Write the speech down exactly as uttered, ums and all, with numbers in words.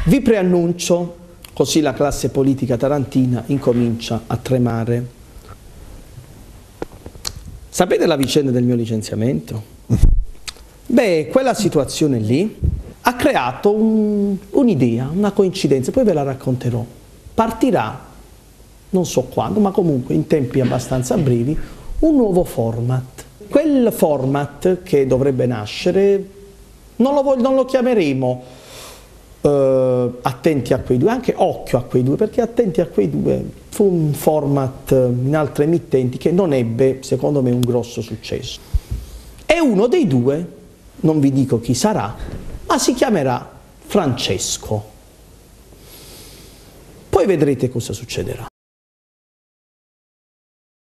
Vi preannuncio, così la classe politica tarantina incomincia a tremare. Sapete la vicenda del mio licenziamento? Beh, quella situazione lì ha creato un'idea, un una coincidenza, poi ve la racconterò. Partirà, non so quando, ma comunque in tempi abbastanza brevi, un nuovo format. Quel format che dovrebbe nascere, non lo, non lo chiameremo eh, Attenti a quei due, anche Occhio a quei due, perché Attenti a quei due fu un format in altre emittenti che non ebbe, secondo me, un grosso successo. E uno dei due, non vi dico chi sarà, ma si chiamerà Francesco. Poi vedrete cosa succederà.